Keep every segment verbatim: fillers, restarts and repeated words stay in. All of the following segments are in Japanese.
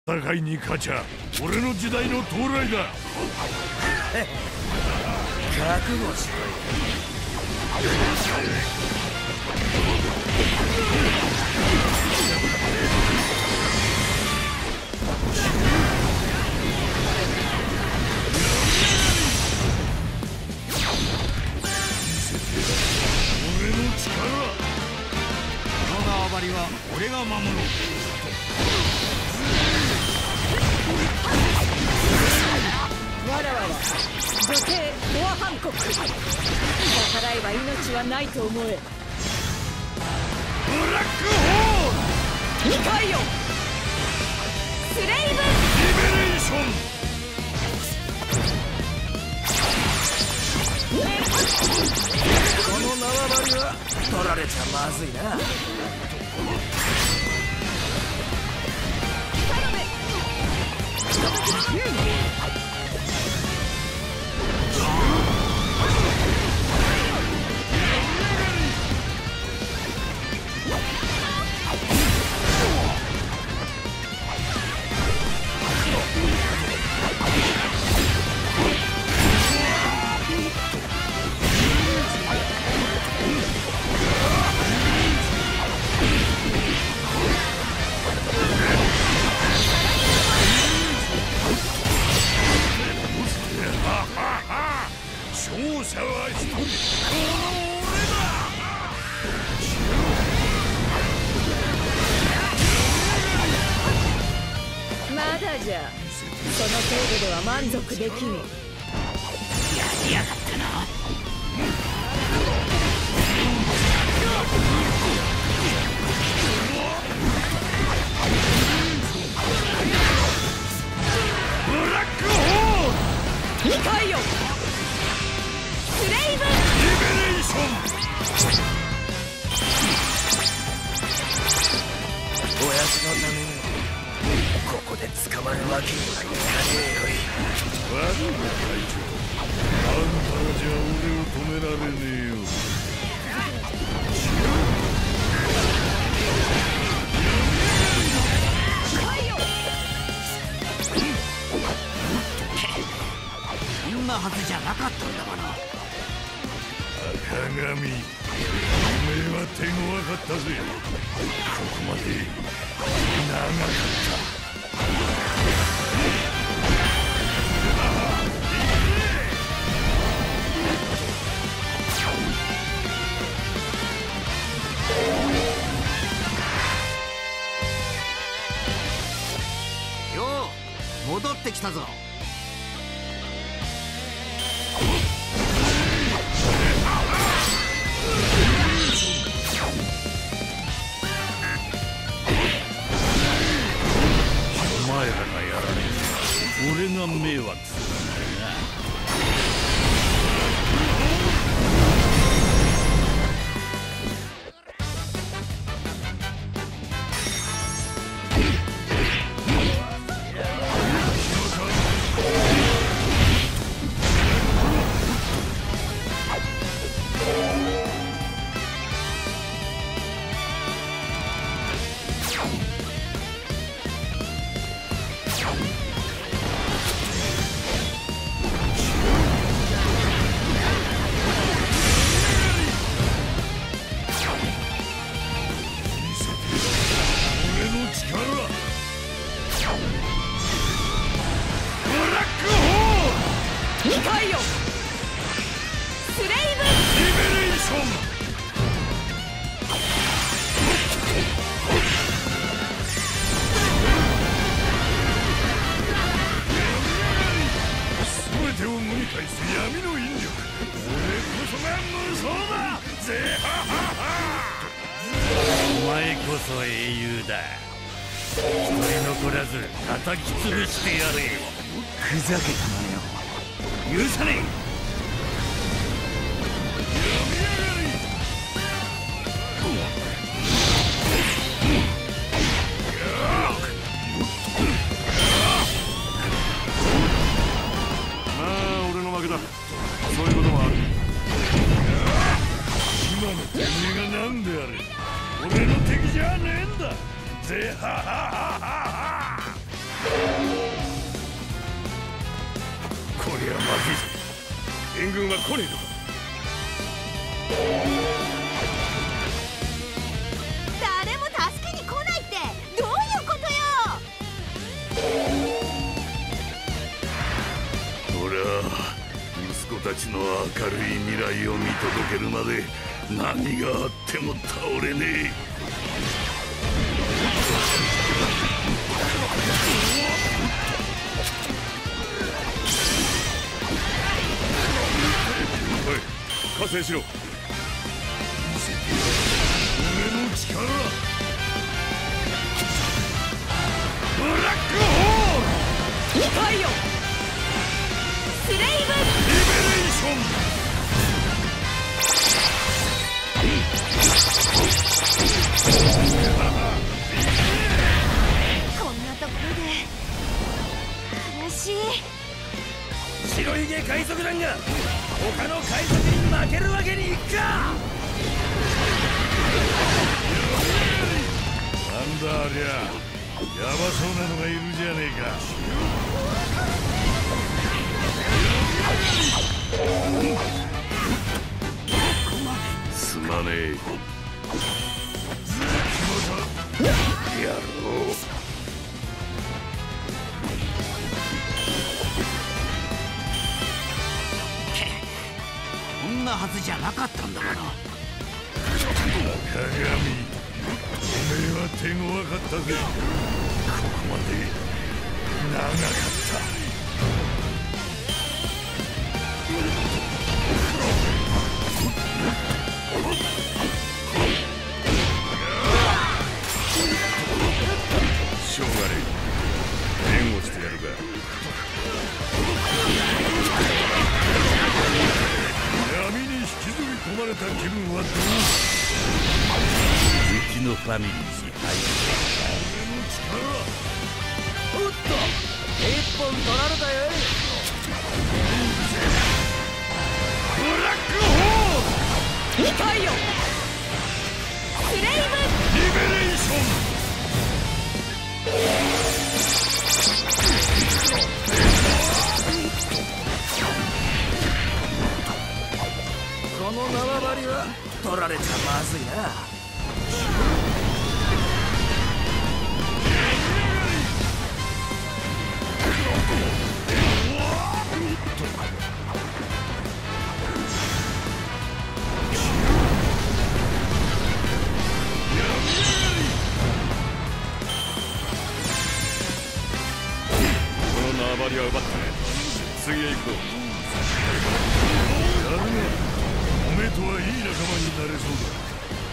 戦いに勝ちゃ俺の時代の到来だ。 覚悟しろよ。 俺の力、 この縄張りは俺が守ろう。 わらわは女帝ボアハンコック。逆らえば命はないと思え。 ブラックホール、 理解よ。スレイブリベレーション。 この縄張りは取られちゃまずいな。 勝者は一人、この俺だ。まだじゃ。その程度では満足できぬ。 やりやがったな。 ブラックホール、 理解よ。スレイブリベレーション。 親父のためにここで捕まるわけにはいかねえよい。 悪いな隊長、あんたらじゃ俺を止められねえよ。 そんなはずじゃなかったんだから。 赤髪、おめえは手強かったぜ。ここまで長かった。 よう戻ってきたぞ。 お前らがやられて俺が迷惑するんだな。 理解よ。スレイブリベレーション。全てを無に対す闇の引力、俺こそが無双だぜ。ははは。お前こそ英雄だ。一人残らず叩き潰してやれ。 ふざけたまねを許さねえ。 まあ俺の負けだ。そういうこともある。今のてめえが何であれ俺の敵じゃねえんだぜ。ははははは。 援軍は来ねえのか。 誰も助けに来ないってどういうことよ。 俺は息子たちの明るい未来を見届けるまで何があっても倒れねえ。おい、加勢しろ。俺の力、ブラックホール、 太陽スレイブリベレーション。 こんなところで悲しい。 白ひげ海賊団が他の海賊に負けるわけにいくか。 なんだありゃ、ヤバそうなのがいるじゃねえか。すまねえ。やろう。 こんなはずじゃなかったんだから。 鏡、おめえは手強かったぜ。ここまで長かった。しょうがねえ、援護してやるか。闇に引きずり込まれた気分はどう？うちのファミリー支配人。 おっと一本取られたよ。 ブラックホール、 太陽スレイブリベレーション。 この縄張りは取られちゃまずいな。 縄張りは奪ったね。次へ行くぞ。やるな。おめえとはいい仲間になれそうだ。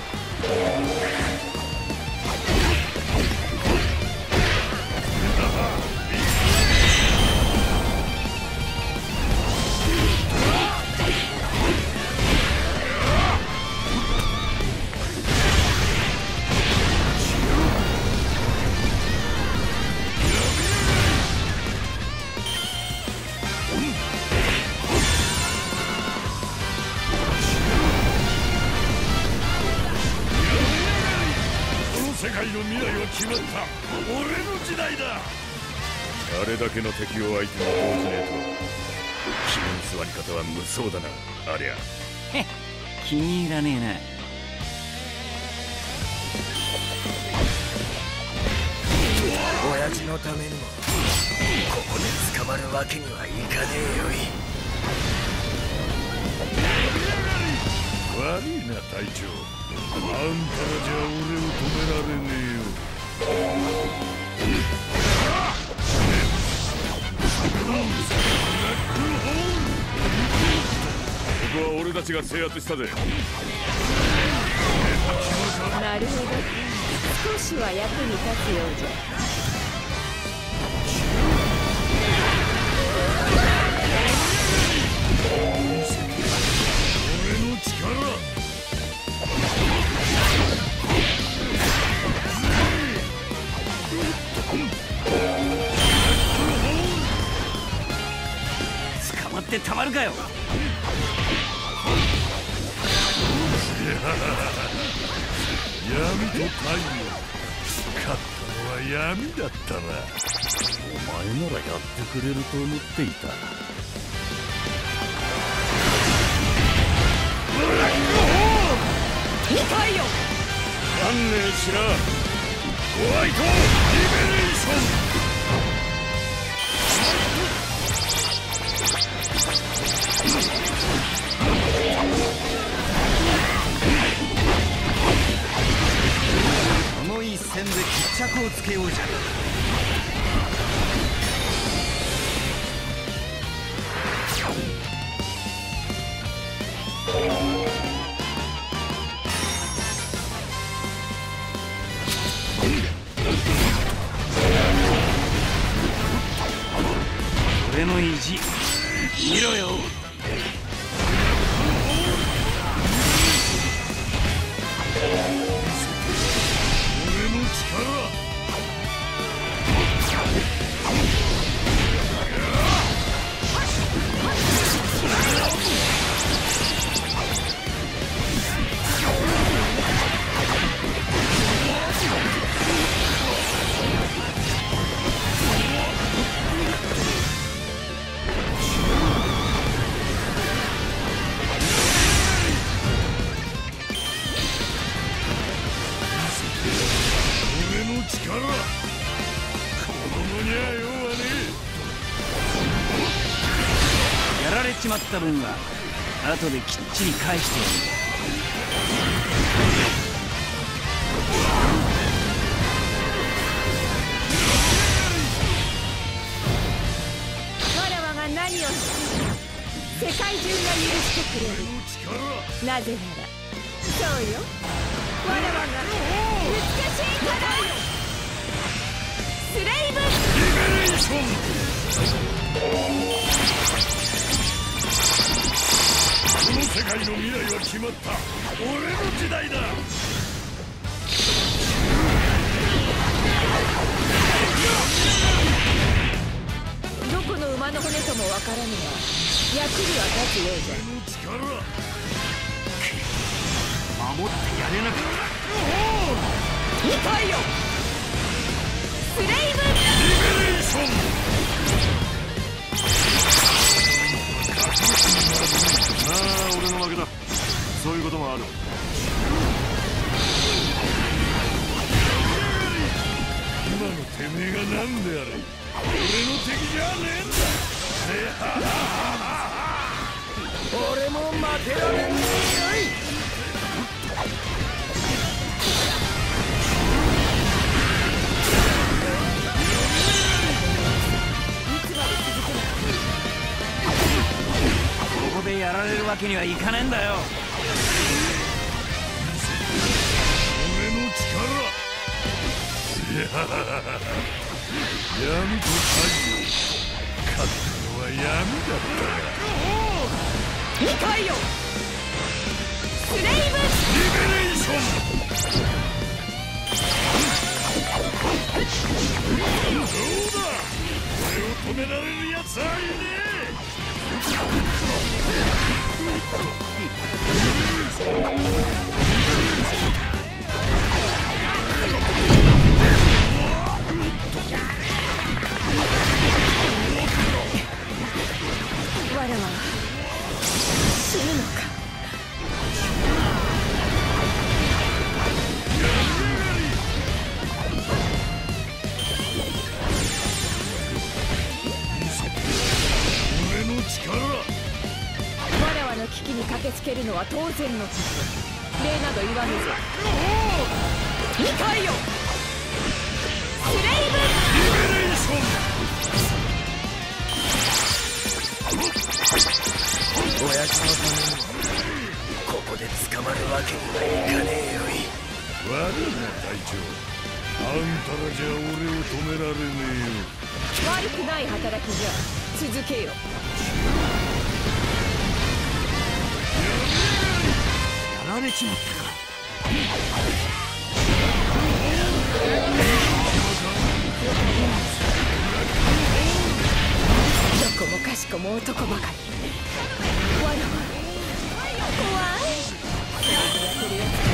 世界の未来は決まった。俺の時代だ。あれだけの敵を相手に動じねえと君の座り方は無双だな。ありゃへっ、気に入らねえな。 親父のためにもここで捕まるわけにはいかねえよい。 悪いな隊長、あんたらじゃ俺を止められねえよ。ここは俺たちが制圧したぜ。 なるほど、少しは役に立つようじゃ。 俺の力、 捕まってたまるかよ。 闇と太陽、勝ったのは闇だったな。お前ならやってくれると思っていた。 痛いよ。 観念しな。ホワイトリベレーション。 この一戦で決着をつけようじゃ。 俺の意地見ろよ。俺の力。力、子供には用はねえ。やられちまった分は後できっちり返してやる。 わらわが何をしても世界中が許してくれる。なぜならそうよ、わらわが美しいからよ。スレイブリベレーション。この世界の未来は決まった。俺の時代だ。 どこの馬の骨ともわからぬが役には立つようじゃ。 俺の力。 守ってやれなかった。 痛いよ。スレイブリベレーション。 ああ、俺の負けだ。そういうこともある。 今のてめえが何であれ、俺の敵じゃねえんだ。 俺も負けられんねえよい。 ここでやられるわけにはいかねえんだよ。 俺の力。いや闇と太陽、勝ったのは闇だったが。 痛いよ。スレイブリベレーション。どうだ、俺を止められるやつはいねえ。 わらわ死ぬのか。 俺の力。 わらわの危機に駆けつけるのは当然のこと。礼など言わぬぞ。痛いよ。スレイブリベレーション。 親父のためにもここで捕まるわけにはいかねえよい。 悪いな隊長、あんたらじゃ俺を止められねえよ。 悪くない働きじゃ。続けよ。 やられちまったか。 どこもかしこも男ばかり。わらわ怖い。それでやってるやつ